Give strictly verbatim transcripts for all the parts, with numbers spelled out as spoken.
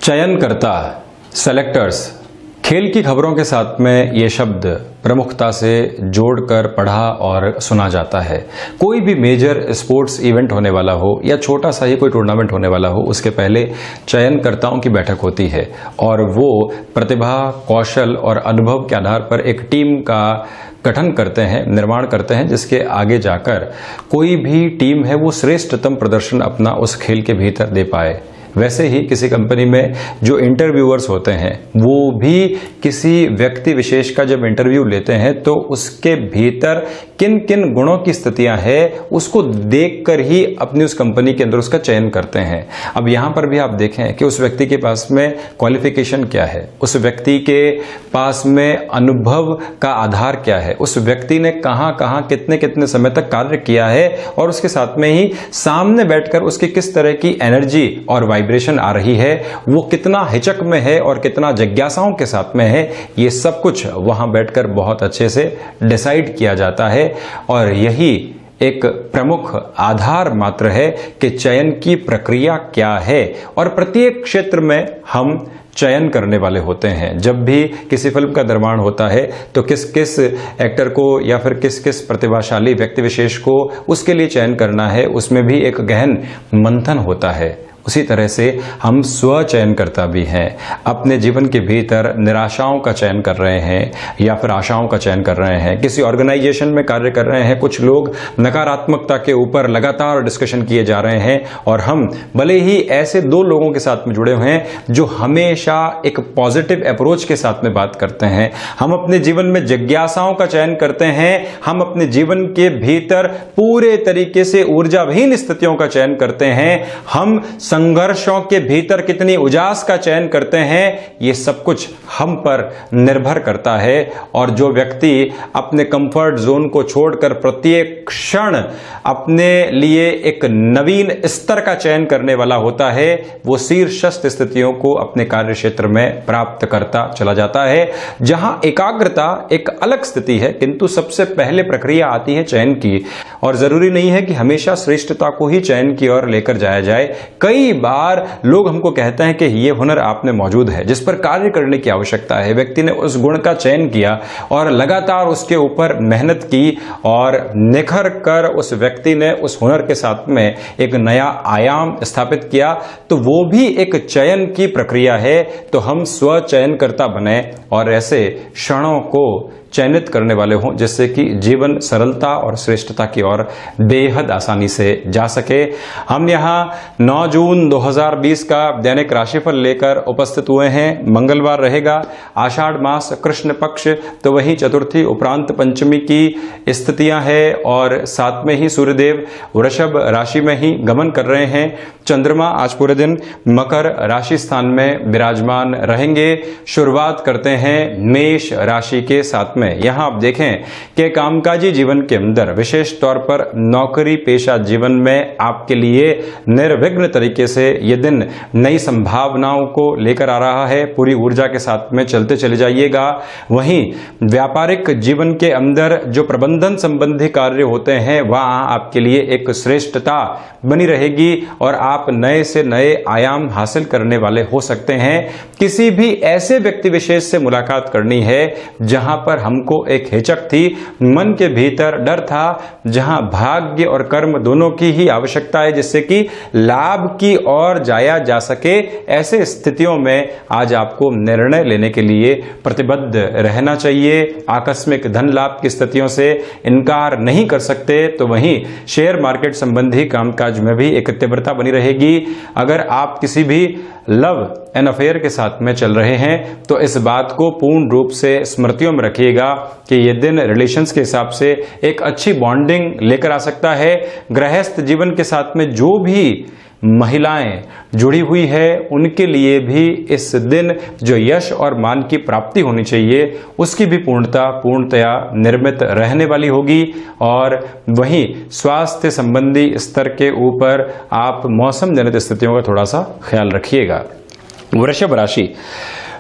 चयनकर्ता, selectors, खेल की खबरों के साथ में ये शब्द प्रमुखता से जोड़कर पढ़ा और सुना जाता है। कोई भी मेजर स्पोर्ट्स इवेंट होने वाला हो या छोटा सा ही कोई टूर्नामेंट होने वाला हो, उसके पहले चयनकर्ताओं की बैठक होती है और वो प्रतिभा, कौशल और अनुभव के आधार पर एक टीम का गठन करते हैं, निर्माण करते हैं, जिसके आगे जाकर कोई भी टीम है वो श्रेष्ठतम प्रदर्शन अपना उस खेल के भीतर दे पाए। वैसे ही किसी कंपनी में जो इंटरव्यूअर्स होते हैं वो भी किसी व्यक्ति विशेष का जब इंटरव्यू लेते हैं तो उसके भीतर किन किन गुणों की स्थितियां हैं उसको देखकर ही अपनी उस कंपनी के अंदर उसका चयन करते हैं। अब यहां पर भी आप देखें कि उस व्यक्ति के पास में क्वालिफिकेशन क्या है, उस व्यक्ति के पास में अनुभव का आधार क्या है, उस व्यक्ति ने कहां कहां कितने कितने समय तक कार्य किया है और उसके साथ में ही सामने बैठकर उसकी किस तरह की एनर्जी और वाइब्रेशन आ रही है, वो कितना हिचक में है और कितना जिज्ञासाओं के साथ में है, ये सब कुछ वहां बैठकर बहुत अच्छे से डिसाइड किया जाता है। और यही एक प्रमुख आधार मात्र है कि चयन की प्रक्रिया क्या है। और प्रत्येक क्षेत्र में हम चयन करने वाले होते हैं। जब भी किसी फिल्म का निर्माण होता है तो किस किस एक्टर को या फिर किस किस प्रतिभाशाली व्यक्ति विशेष को उसके लिए चयन करना है, उसमें भी एक गहन मंथन होता है। उसी तरह से हम स्व चयनकर्ता भी हैं। अपने जीवन के भीतर निराशाओं का चयन कर रहे हैं या फिर आशाओं का चयन कर रहे हैं। किसी ऑर्गेनाइजेशन में कार्य कर रहे हैं, कुछ लोग नकारात्मकता के ऊपर लगातार डिस्कशन किए जा रहे हैं और हम भले ही ऐसे दो लोगों के साथ में जुड़े हुए हैं जो हमेशा एक पॉजिटिव अप्रोच के साथ में बात करते हैं। हम अपने जीवन में जिज्ञासाओं का चयन करते हैं। हम अपने जीवन के भीतर पूरे तरीके से ऊर्जाविहीन स्थितियों का चयन करते हैं। हम संघर्षों के भीतर कितनी उजास का चयन करते हैं, ये सब कुछ हम पर निर्भर करता है। और जो व्यक्ति अपने कंफर्ट जोन को छोड़कर प्रत्येक क्षण अपने लिए एक नवीन स्तर का चयन करने वाला होता है, वो शीर्षस्थ स्थितियों को अपने कार्य क्षेत्र में प्राप्त करता चला जाता है। जहां एकाग्रता एक अलग स्थिति है, किंतु सबसे पहले प्रक्रिया आती है चयन की। और जरूरी नहीं है कि हमेशा श्रेष्ठता को ही चयन की ओर लेकर जाया जाए। कई कई बार लोग हमको कहते हैं कि ये हुनर आप में मौजूद है जिस पर कार्य करने की आवश्यकता है। व्यक्ति ने उस गुण का चयन किया और लगातार उसके ऊपर मेहनत की और निखर कर उस व्यक्ति ने उस हुनर के साथ में एक नया आयाम स्थापित किया, तो वो भी एक चयन की प्रक्रिया है। तो हम स्व चयनकर्ता बने और ऐसे क्षणों को चयनित करने वाले हों जिससे कि जीवन सरलता और श्रेष्ठता की ओर बेहद आसानी से जा सके। हम यहाँ नौ जून दो हज़ार बीस का दैनिक राशिफल लेकर उपस्थित हुए हैं। मंगलवार रहेगा, आषाढ़ मास, कृष्ण पक्ष, तो वहीं चतुर्थी उपरांत पंचमी की स्थितियां हैं और साथ में ही सूर्यदेव वृषभ राशि में ही गमन कर रहे हैं। चंद्रमा आज पूरे दिन मकर राशि स्थान में विराजमान रहेंगे। शुरुआत करते हैं मेष राशि के साथ में। यहां आप देखें कि कामकाजी जीवन के अंदर विशेष तौर पर नौकरी पेशा जीवन में आपके लिए निर्विघ्न तरीके से यह दिन नई संभावनाओं को लेकर आ रहा है। पूरी ऊर्जा के साथ में चलते चले जाइएगा। वहीं व्यापारिक जीवन के अंदर जो प्रबंधन संबंधी कार्य होते हैं वहां आपके लिए एक श्रेष्ठता बनी रहेगी और आप नए से नए आयाम हासिल करने वाले हो सकते हैं। किसी भी ऐसे व्यक्ति विशेष से मुलाकात करनी है जहां पर हमको एक हिचक थी, मन के भीतर डर था, जहां भाग्य और कर्म दोनों की ही आवश्यकता है जिससे कि लाभ की ओर जाया जा सके। ऐसे स्थितियों में आज आपको निर्णय लेने के लिए प्रतिबद्ध रहना चाहिए। आकस्मिक धन लाभ की स्थितियों से इनकार नहीं कर सकते। तो वहीं शेयर मार्केट संबंधी कामकाज में भी एक तीव्रता बनी रहेगी। अगर आप किसी भी लव एंड अफेयर के साथ में चल रहे हैं तो इस बात को पूर्ण रूप से स्मृतियों में रखिएगा कि यह दिन रिलेशंस के हिसाब से एक अच्छी बॉन्डिंग लेकर आ सकता है। गृहस्थ जीवन के साथ में जो भी महिलाएं जुड़ी हुई है उनके लिए भी इस दिन जो यश और मान की प्राप्ति होनी चाहिए उसकी भी पूर्णता पूर्णतया निर्मित रहने वाली होगी। और वहीं स्वास्थ्य संबंधी स्तर के ऊपर आप मौसम जनित स्थितियों का थोड़ा सा ख्याल रखिएगा। वृषभ राशि,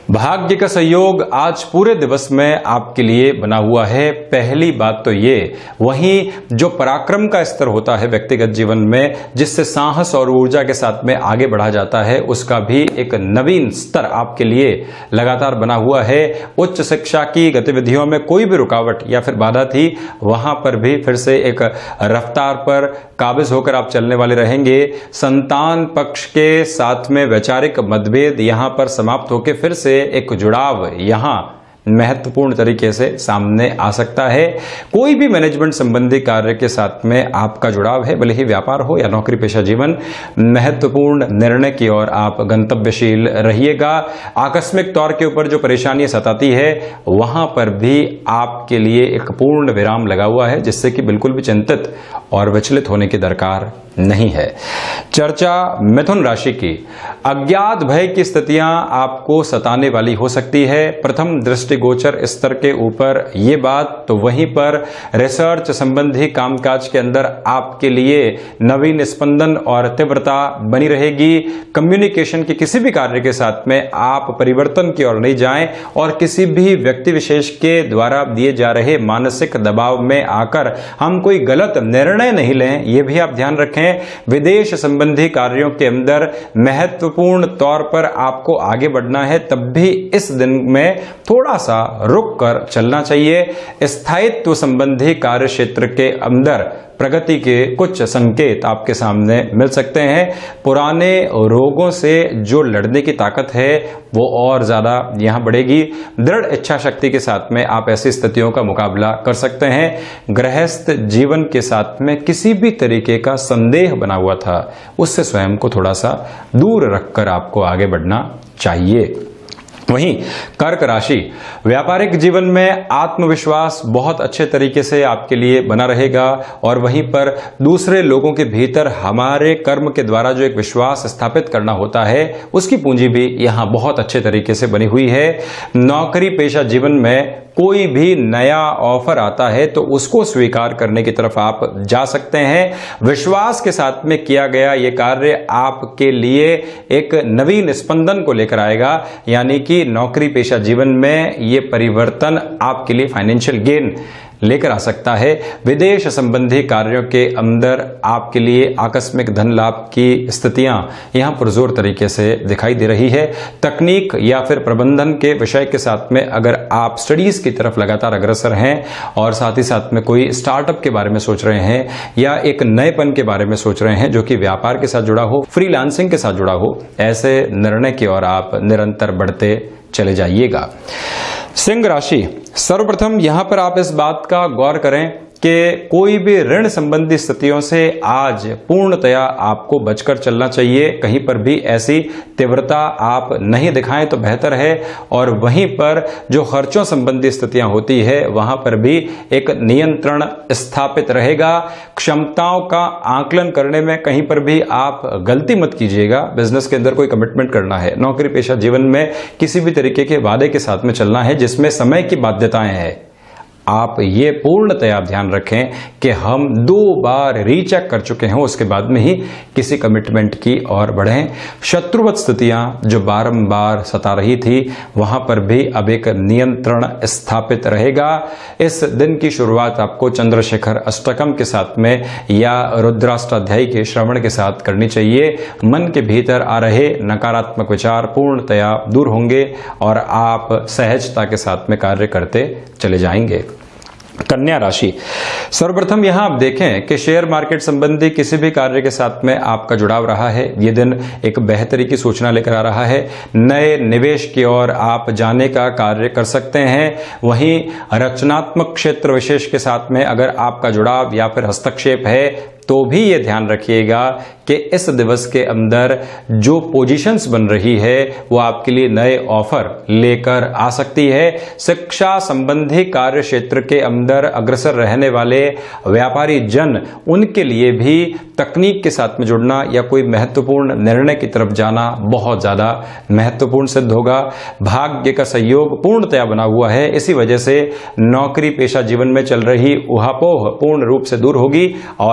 भाग्य का सहयोग आज पूरे दिवस में आपके लिए बना हुआ है। पहली बात तो ये, वहीं जो पराक्रम का स्तर होता है व्यक्तिगत जीवन में, जिससे साहस और ऊर्जा के साथ में आगे बढ़ा जाता है, उसका भी एक नवीन स्तर आपके लिए लगातार बना हुआ है। उच्च शिक्षा की गतिविधियों में कोई भी रुकावट या फिर बाधा थी, वहां पर भी फिर से एक रफ्तार पर काबिज होकर आप चलने वाले रहेंगे। संतान पक्ष के साथ में वैचारिक मतभेद यहां पर समाप्त होकर फिर से एक जुड़ाव यहां महत्वपूर्ण तरीके से सामने आ सकता है। कोई भी मैनेजमेंट संबंधी कार्य के साथ में आपका जुड़ाव है, भले ही व्यापार हो या नौकरी पेशा जीवन, महत्वपूर्ण निर्णय की ओर आप गंतव्यशील रहिएगा। आकस्मिक तौर के ऊपर जो परेशानी सताती है, वहां पर भी आपके लिए एक पूर्ण विराम लगा हुआ है, जिससे कि बिल्कुल भी चिंतित और विचलित होने की दरकार नहीं है। चर्चा मिथुन राशि की। अज्ञात भय की स्थितियां आपको सताने वाली हो सकती है। प्रथम दृष्टिगोचर स्तर के ऊपर ये बात, तो वहीं पर रिसर्च संबंधी कामकाज के अंदर आपके लिए नवीन स्पंदन और तीव्रता बनी रहेगी। कम्युनिकेशन के किसी भी कार्य के साथ में आप परिवर्तन की ओर नहीं जाएं और किसी भी व्यक्ति विशेष के द्वारा दिए जा रहे मानसिक दबाव में आकर हम कोई गलत निर्णय नहीं लें, यह भी आप ध्यान रखें। विदेश संबंधी कार्यों के अंदर महत्वपूर्ण तौर पर आपको आगे बढ़ना है, तब भी इस दिन में थोड़ा सा रुक कर चलना चाहिए। स्थायित्व संबंधी कार्य क्षेत्र के अंदर प्रगति के कुछ संकेत आपके सामने मिल सकते हैं। पुराने रोगों से जो लड़ने की ताकत है वो और ज्यादा यहां बढ़ेगी। दृढ़ इच्छा शक्ति के साथ में आप ऐसी स्थितियों का मुकाबला कर सकते हैं। गृहस्थ जीवन के साथ में किसी भी तरीके का संदेह बना हुआ था, उससे स्वयं को थोड़ा सा दूर रखकर आपको आगे बढ़ना चाहिए। वहीं कर्क राशि, व्यापारिक जीवन में आत्मविश्वास बहुत अच्छे तरीके से आपके लिए बना रहेगा और वहीं पर दूसरे लोगों के भीतर हमारे कर्म के द्वारा जो एक विश्वास स्थापित करना होता है, उसकी पूंजी भी यहां बहुत अच्छे तरीके से बनी हुई है। नौकरी पेशा जीवन में कोई भी नया ऑफर आता है तो उसको स्वीकार करने की तरफ आप जा सकते हैं। विश्वास के साथ में किया गया यह कार्य आपके लिए एक नवीन स्पंदन को लेकर आएगा, यानी कि नौकरी पेशा जीवन में यह परिवर्तन आपके लिए फाइनेंशियल गेन लेकर आ सकता है। विदेश संबंधी कार्यों के अंदर आपके लिए आकस्मिक धन लाभ की स्थितियां यहां पुरजोर तरीके से दिखाई दे रही है। तकनीक या फिर प्रबंधन के विषय के साथ में अगर आप स्टडीज की तरफ लगातार अग्रसर हैं और साथ ही साथ में कोई स्टार्टअप के बारे में सोच रहे हैं या एक नएपन के बारे में सोच रहे हैं जो कि व्यापार के साथ जुड़ा हो, फ्रीलांसिंग के साथ जुड़ा हो, ऐसे निर्णय की ओर आप निरंतर बढ़ते चले जाइएगा। सिंह राशि, सर्वप्रथम यहां पर आप इस बात का गौर करें कि कोई भी ऋण संबंधी स्थितियों से आज पूर्णतया आपको बचकर चलना चाहिए। कहीं पर भी ऐसी तीव्रता आप नहीं दिखाएं तो बेहतर है। और वहीं पर जो खर्चों संबंधी स्थितियां होती है, वहां पर भी एक नियंत्रण स्थापित रहेगा। क्षमताओं का आकलन करने में कहीं पर भी आप गलती मत कीजिएगा। बिजनेस के अंदर कोई कमिटमेंट करना है, नौकरी पेशा जीवन में किसी भी तरीके के वादे के साथ में चलना है जिसमें समय की बाध्यताएं हैं, आप ये पूर्णतया ध्यान रखें कि हम दो बार रीचेक कर चुके हैं, उसके बाद में ही किसी कमिटमेंट की ओर बढ़ें। शत्रुवत स्थितियां जो बारंबार सता रही थी, वहां पर भी अब एक नियंत्रण स्थापित रहेगा। इस दिन की शुरुआत आपको चंद्रशेखर अष्टकम के साथ में या रुद्राष्टाध्यायी के श्रवण के साथ करनी चाहिए। मन के भीतर आ रहे नकारात्मक विचार पूर्णतया दूर होंगे और आप सहजता के साथ में कार्य करते चले जाएंगे। कन्या राशि, सर्वप्रथम यहां आप देखें कि शेयर मार्केट संबंधी किसी भी कार्य के साथ में आपका जुड़ाव रहा है। यह दिन एक बेहतरी की सूचना लेकर आ रहा है। नए निवेश की ओर आप जाने का कार्य कर सकते हैं। वहीं रचनात्मक क्षेत्र विशेष के साथ में अगर आपका जुड़ाव या फिर हस्तक्षेप है तो भी ये ध्यान रखिएगा कि इस दिवस के अंदर जो पोजीशंस बन रही है वो आपके लिए नए ऑफर लेकर आ सकती है। शिक्षा संबंधी कार्य क्षेत्र के अंदर अग्रसर रहने वाले व्यापारी जन, उनके लिए भी तकनीक के साथ में जुड़ना या कोई महत्वपूर्ण निर्णय की तरफ जाना बहुत ज्यादा महत्वपूर्ण सिद्ध होगा। भाग्य का सहयोग पूर्णतया बना हुआ है, इसी वजह से नौकरी पेशा जीवन में चल रही उहापोह पूर्ण रूप से दूर होगी और आप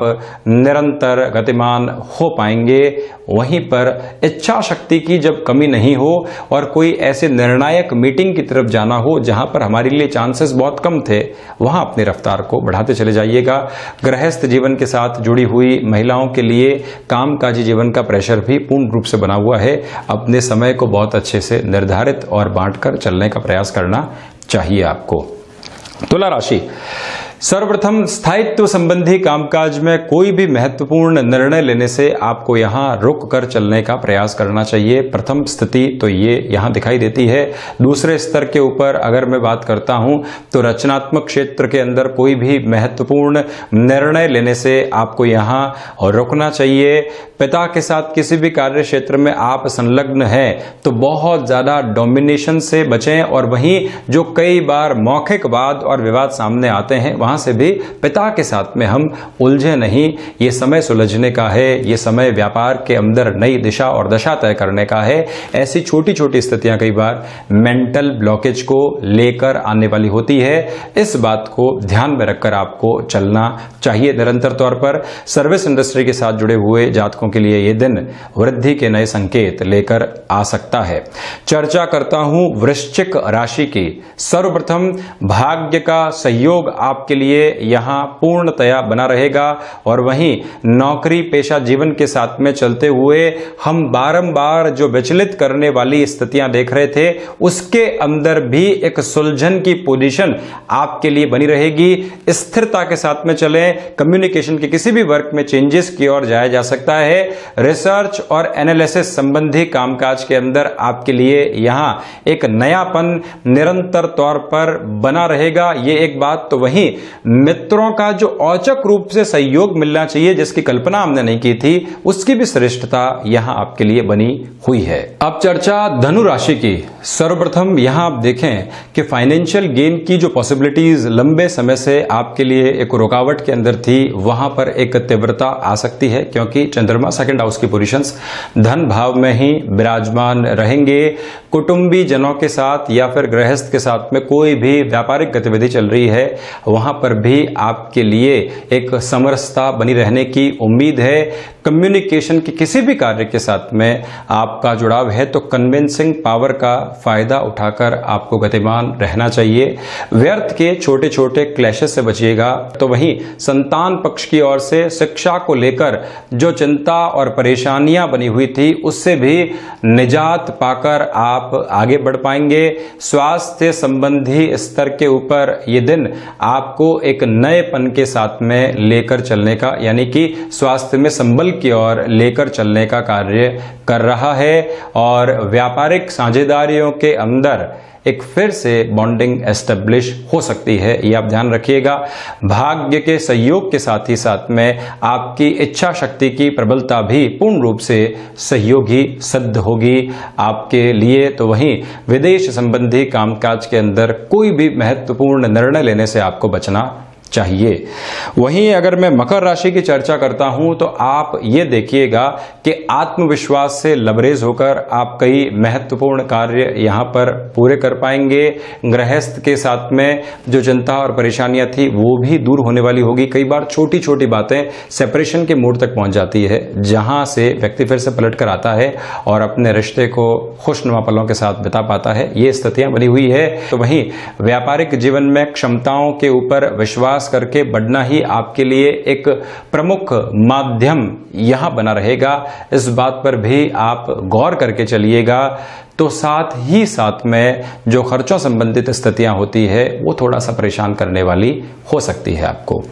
निरंतर गतिमान हो पाएंगे। वहीं पर इच्छा शक्ति की जब कमी नहीं हो और कोई ऐसे निर्णायक मीटिंग की तरफ जाना हो जहां पर हमारे लिए चांसेस बहुत कम थे, वहां अपनी रफ्तार को बढ़ाते चले जाइएगा। गृहस्थ जीवन के साथ जुड़ी हुई महिलाओं के लिए कामकाजी जीवन का प्रेशर भी पूर्ण रूप से बना हुआ है। अपने समय को बहुत अच्छे से निर्धारित और बांटकर चलने का प्रयास करना चाहिए आपको। तुला राशि, सर्वप्रथम स्थायित्व संबंधी कामकाज में कोई भी महत्वपूर्ण निर्णय लेने से आपको यहां रुक कर चलने का प्रयास करना चाहिए। प्रथम स्थिति तो ये यहां दिखाई देती है। दूसरे स्तर के ऊपर अगर मैं बात करता हूं तो रचनात्मक क्षेत्र के अंदर कोई भी महत्वपूर्ण निर्णय लेने से आपको यहां रुकना चाहिए। पिता के साथ किसी भी कार्य क्षेत्र में आप संलग्न हैं तो बहुत ज्यादा डोमिनेशन से बचें, और वहीं जो कई बार मौखिक वाद और विवाद सामने आते हैं वहां से भी पिता के साथ में हम उलझे नहीं। ये समय सुलझने का है, ये समय व्यापार के अंदर नई दिशा और दशा तय करने का है। ऐसी छोटी छोटी स्थितियां कई बार मेंटल ब्लॉकेज को लेकर आने वाली होती है। इस बात को ध्यान में रखकर आपको चलना चाहिए निरंतर तौर पर। सर्विस इंडस्ट्री के साथ जुड़े हुए जातकों के लिए ये दिन वृद्धि के नए संकेत लेकर आ सकता है। चर्चा करता हूं वृश्चिक राशि की। सर्वप्रथम भाग्य का सहयोग आपके लिए यहां पूर्णतया बना रहेगा, और वहीं नौकरी पेशा जीवन के साथ में चलते हुए हम बारंबार जो विचलित करने वाली स्थितियां देख रहे थे उसके अंदर भी एक सुलझन की पोजीशन आपके लिए बनी रहेगी। स्थिरता के साथ में चलें। कम्युनिकेशन के किसी भी वर्क में चेंजेस की ओर जाया जा सकता है। रिसर्च और एनालिसिस संबंधी कामकाज के अंदर आपके लिए यहां एक नयापन निरंतर तौर पर बना रहेगा। ये एक बात। तो वहीं मित्रों का जो औचक रूप से सहयोग मिलना चाहिए, जिसकी कल्पना हमने नहीं की थी, उसकी भी श्रेष्ठता यहां आपके लिए बनी हुई है। अब चर्चा धनु राशि की। सर्वप्रथम यहां आप देखें कि फाइनेंशियल गेन की जो पॉसिबिलिटीज लंबे समय से आपके लिए एक रुकावट के अंदर थी, वहां पर एक तीव्रता आ सकती है, क्योंकि चंद्रमा सेकंड हाउस की पोजीशंस धन भाव में ही विराजमान रहेंगे। कुटुंबी जनों के साथ या फिर गृहस्थ के साथ में कोई भी व्यापारिक गतिविधि चल रही है, वहां पर भी आपके लिए एक समरसता बनी रहने की उम्मीद है। कम्युनिकेशन के किसी भी कार्य के साथ में आपका जुड़ाव है तो कन्विंसिंग पावर का फायदा उठाकर आपको गतिमान रहना चाहिए। व्यर्थ के छोटे छोटे क्लैशेस से बचिएगा। तो वहीं संतान पक्ष की ओर से शिक्षा को लेकर जो चिंता और परेशानियां बनी हुई थी, उससे भी निजात पाकर आप आगे बढ़ पाएंगे। स्वास्थ्य संबंधी स्तर के ऊपर ये दिन आपको एक नएपन के साथ में लेकर चलने का, यानी कि स्वास्थ्य में संबल की ओर लेकर चलने का कार्य कर रहा है, और व्यापारिक साझेदारियों के अंदर एक फिर से बॉन्डिंग एस्टेब्लिश हो सकती है। ये आप ध्यान रखिएगा। भाग्य के सहयोग के साथ ही साथ में आपकी इच्छा शक्ति की प्रबलता भी पूर्ण रूप से सहयोगी सिद्ध होगी आपके लिए। तो वहीं विदेश संबंधी कामकाज के अंदर कोई भी महत्वपूर्ण निर्णय लेने से आपको बचना चाहिए। वहीं अगर मैं मकर राशि की चर्चा करता हूं तो आप ये देखिएगा कि आत्मविश्वास से लबरेज होकर आप कई महत्वपूर्ण कार्य यहां पर पूरे कर पाएंगे। गृहस्थ के साथ में जो चिंता और परेशानियां थी वो भी दूर होने वाली होगी। कई बार छोटी छोटी बातें सेपरेशन के मोड़ तक पहुंच जाती है, जहां से व्यक्ति फिर से पलट कर आता है और अपने रिश्ते को खुशनुमा पलों के साथ बिता पाता है। ये स्थितियां बनी हुई है। तो वहीं व्यापारिक जीवन में क्षमताओं के ऊपर विश्वास करके बढ़ना ही आपके लिए एक प्रमुख माध्यम यहां बना रहेगा। इस बात पर भी आप गौर करके चलिएगा। तो साथ ही साथ में जो खर्चों संबंधित स्थितियां होती है वो थोड़ा सा परेशान करने वाली हो सकती है आपको।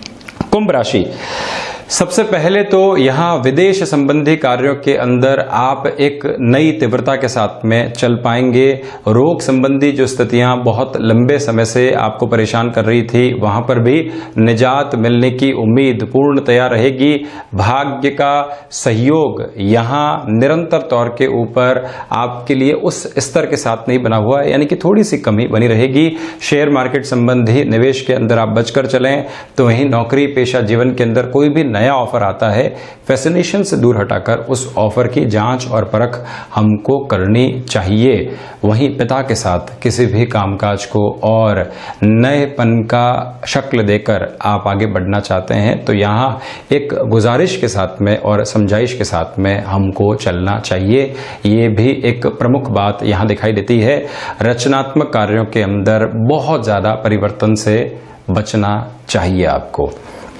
कुंभ राशि। सबसे पहले तो यहां विदेश संबंधी कार्यों के अंदर आप एक नई तीव्रता के साथ में चल पाएंगे। रोग संबंधी जो स्थितियां बहुत लंबे समय से आपको परेशान कर रही थी, वहां पर भी निजात मिलने की उम्मीद पूर्णतया रहेगी। भाग्य का सहयोग यहां निरंतर तौर के ऊपर आपके लिए उस स्तर के साथ नहीं बना हुआ है, यानी कि थोड़ी सी कमी बनी रहेगी। शेयर मार्केट संबंधी निवेश के अंदर आप बचकर चलें। तो वहीं नौकरी पेशा जीवन के अंदर कोई भी नया ऑफर आता है, फैसिनेशन से दूर हटाकर उस ऑफर की जांच और परख हमको करनी चाहिए। वहीं पिता के साथ किसी भी कामकाज को और नएपन का शक्ल देकर आप आगे बढ़ना चाहते हैं तो यहाँ एक गुजारिश के साथ में और समझाइश के साथ में हमको चलना चाहिए। ये भी एक प्रमुख बात यहाँ दिखाई देती है। रचनात्मक कार्यों के अंदर बहुत ज़्यादा परिवर्तन से बचना चाहिए आपको।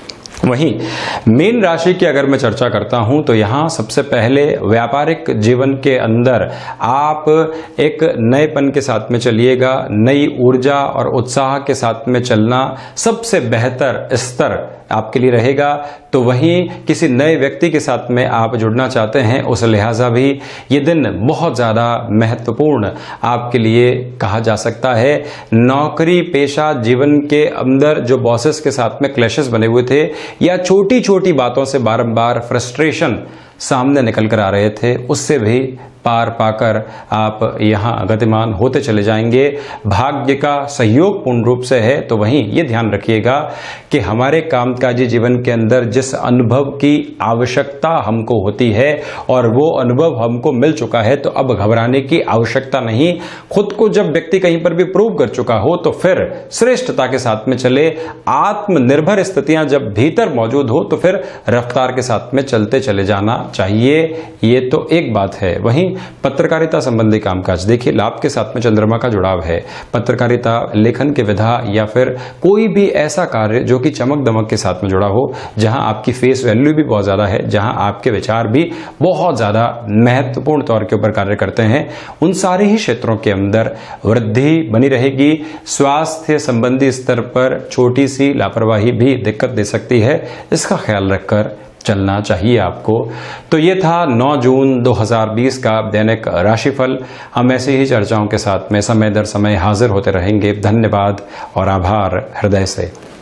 वहीं मीन राशि की अगर मैं चर्चा करता हूं तो यहां सबसे पहले व्यापारिक जीवन के अंदर आप एक नएपन के साथ में चलिएगा। नई ऊर्जा और उत्साह के साथ में चलना सबसे बेहतर स्तर आपके लिए रहेगा। तो वहीं किसी नए व्यक्ति के साथ में आप जुड़ना चाहते हैं, उस लिहाजा भी ये दिन बहुत ज़्यादा महत्वपूर्ण आपके लिए कहा जा सकता है। नौकरी पेशा जीवन के अंदर जो बॉसेस के साथ में क्लैशेस बने हुए थे या छोटी छोटी बातों से बारंबार फ्रस्ट्रेशन सामने निकल कर आ रहे थे, उससे भी पार पाकर आप यहाँ गतिमान होते चले जाएंगे। भाग्य का सहयोग पूर्ण रूप से है। तो वहीं ये ध्यान रखिएगा कि हमारे कामकाजी जीवन के अंदर जिस अनुभव की आवश्यकता हमको होती है और वो अनुभव हमको मिल चुका है, तो अब घबराने की आवश्यकता नहीं। खुद को जब व्यक्ति कहीं पर भी प्रूव कर चुका हो तो फिर श्रेष्ठता के साथ में चले। आत्मनिर्भर स्थितियां जब भीतर मौजूद हो तो फिर रफ्तार के साथ में चलते चले जाना चाहिए। ये तो एक बात है। वहीं पत्रकारिता संबंधी कामकाज, देखिए लाभ के साथ में चंद्रमा का जुड़ाव है। पत्रकारिता, लेखन के विधा या फिर कोई भी ऐसा कार्य जो कि चमक दमक के साथ में जुड़ा हो, जहां आपकी फेस वैल्यू भी बहुत ज्यादा है, जहां आपके विचार भी बहुत ज्यादा महत्वपूर्ण तौर के ऊपर कार्य करते हैं, उन सारे ही क्षेत्रों के अंदर वृद्धि बनी रहेगी। स्वास्थ्य संबंधी स्तर पर छोटी सी लापरवाही भी दिक्कत दे सकती है, इसका ख्याल रखकर चलना चाहिए आपको। तो ये था नौ जून दो हज़ार बीस का दैनिक राशिफल। हम ऐसी ही चर्चाओं के साथ में समय दर समय हाजिर होते रहेंगे। धन्यवाद और आभार हृदय से।